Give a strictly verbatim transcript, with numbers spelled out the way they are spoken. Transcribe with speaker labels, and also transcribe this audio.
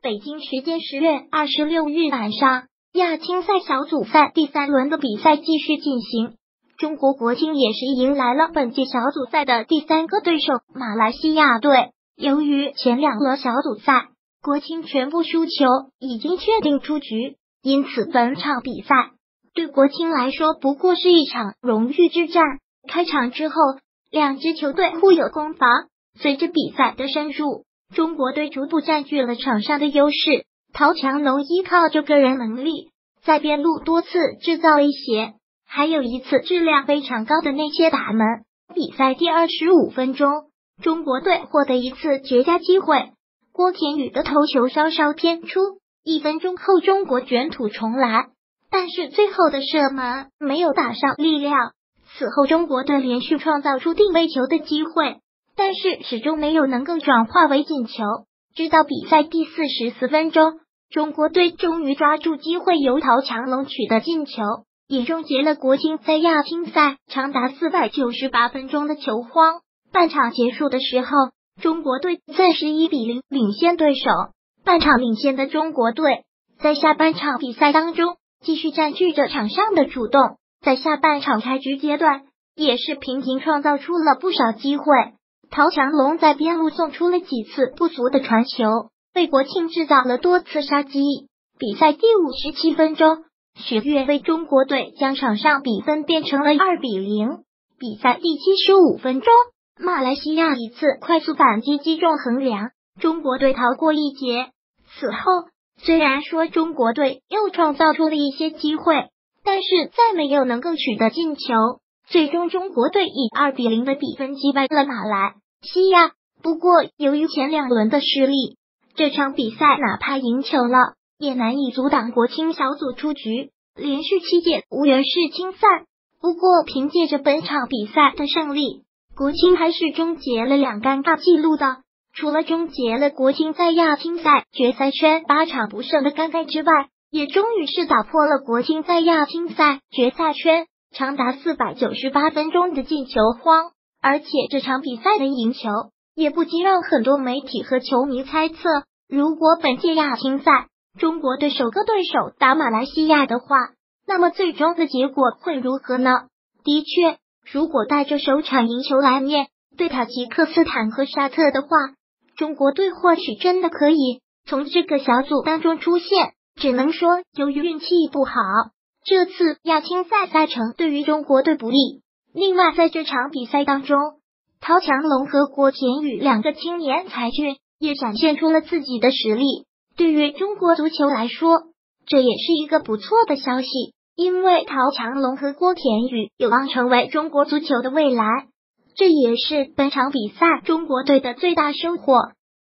Speaker 1: 北京时间十月二十六日晚上，亚青赛小组赛第三轮的比赛继续进行。中国国青也是迎来了本届小组赛的第三个对手马来西亚队。由于前两轮小组赛国青全部输球，已经确定出局，因此本场比赛对国青来说不过是一场荣誉之战。开场之后，两支球队互有攻防，随着比赛的深入，中国队逐步占据了场上的优势。陶强龙依靠着个人能力，在边路多次制造威胁，还有一次质量非常高的内切打门。比赛第二十五分钟，中国队获得一次绝佳机会，郭田雨的头球稍稍偏出，一分钟后中国卷土重来，但是最后的射门没有打上力量。此后中国队连续创造出定位球的机会，但是始终没有能够转化为进球。直到比赛第四十四分钟，中国队终于抓住机会，由陶强龙取得进球，也终结了国青在亚青赛长达四百九十八分钟的球荒。半场结束的时候，中国队暂时一比零领先对手。半场领先的中国队在下半场比赛当中继续占据着场上的主动，在下半场开局阶段也是频频创造出了不少机会。陶强龙在边路送出了几次不俗的传球，为国青制造了多次杀机。比赛第五十七分钟，许悦为中国队将场上比分变成了二比零。比赛第七十五分钟，马来西亚一次快速反击击中横梁，中国队逃过一劫。此后虽然说中国队又创造出了一些机会，但是再没有能够取得进球。最终中国队以二比零的比分击败了马来西亚。不过由于前两轮的失利，这场比赛哪怕赢球了，也难以阻挡国青小组出局，连续七届无缘世青赛。不过凭借着本场比赛的胜利，国青还是终结了两尴尬记录的。除了终结了国青在亚青赛决赛圈八场不胜的尴尬之外，也终于是打破了国青在亚青赛决赛圈长达四百九十八分钟的进球荒。而且这场比赛的赢球也不禁让很多媒体和球迷猜测，如果本届亚青赛中国队首个对手打马来西亚的话，那么最终的结果会如何呢？的确，如果带着首场赢球来面对塔吉克斯坦和沙特的话，中国队或许真的可以从这个小组当中出现。只能说由于运气不好，这次亚青赛赛程对于中国队不利。另外在这场比赛当中，陶强龙和郭田雨两个青年才俊也展现出了自己的实力。对于中国足球来说，这也是一个不错的消息，因为陶强龙和郭田雨有望成为中国足球的未来，这也是本场比赛中国队的最大收获。